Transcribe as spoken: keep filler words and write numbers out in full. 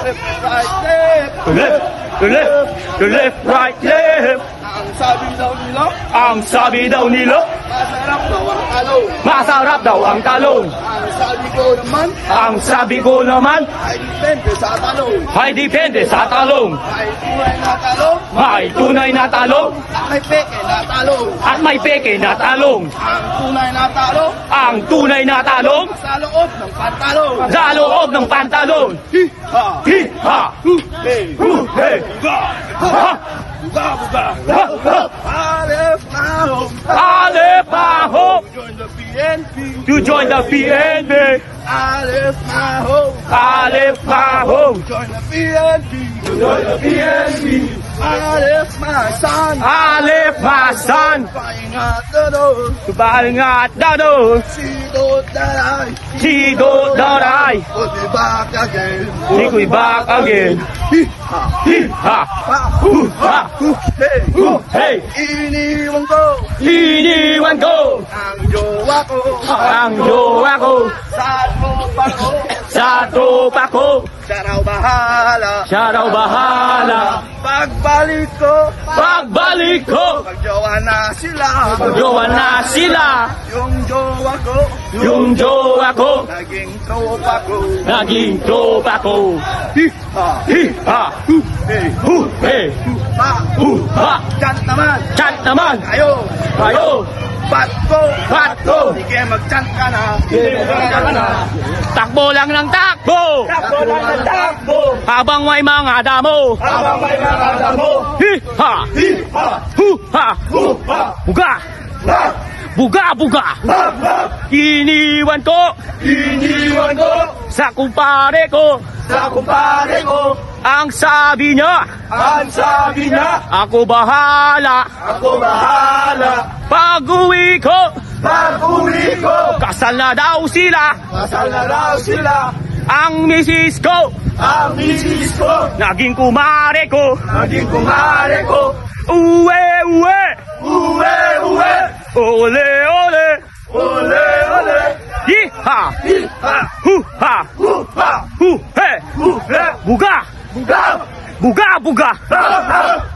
To left, to left, to left, right, left. Ang sabi daw nila, Ang sabi daw nila, masarap daw ang talong. masarap daw ang talong. Ang sabi ko naman, Ang sabi ko naman, ay depende sa talong. ay depende sa talong. Ay tunay na talong, May tunay na talong at may peke na talong. at may peke na talong. Ang tunay na talong, Ang tunay na talong sa loob ng pantalong. sa loob ng pantalon. Ha! Hi ha, Hu! Hey! hu, hey, Buga! ha, Buga! Buga! ha, ha. Alef Mahom! Alef Mahom Join the P N P! to join the P N P. Alef Mahom! Alef Mahom Join the P N P! Join the P N P! Alef Masan! Alef Masan Paingat na doon! Tubalngat dado Sito Daray! Sido Daray We'll be back again! Iko'y back again. Hi-ha! Hi ha, Ha! hu ha, Hu! Hey! hu hey. Iniwan ko Iniwan ko ang jowa ko ang jowa ko sa tropa ko. sa tropa ko. Siya raw bahala. Siya raw bahala. Pagbalik ko, Pagbalik ko, magjowa na sila. jowa na sila. Yung jowa ko, Yung jowa ko naging tropa ko. naging tropa ko. Hi-ha! Hi ha, Hu! Hey! hu hey, Ha! hu ha. Chant naman! Chat naman Kayo! kayo. Bat ko! Bat ko. Sige, mag-chant ka na! Takbo lang ng takbo. Takbo lang ng takbo! Habang may mga damo. Habang may mga damo! Hi ha, Hi-ha! hu ha. Hu-ha! Buga, Ha! buga, buga. Ha! Ha! Iniwan ko Iniwan ko sa kumpare ko. sa kumpare ko. Ang sabi niya, Ang sabi niya, ako bahala. ako bahala. Pag-uwi ko, Pag-uwi ko, kasal na daw sila. kasal na raw sila. Ang misis ko, Ang misis ko, naging kumare ko. naging kumare ko. Uwe, uwe, Uwe, uwe, ole, ole. ole, ole. Hi-ha, Hi-ha! hu-ha, Hu-ha! hu-he. Hu-he! Buga, Buga! buga, buga. Ha! Ha!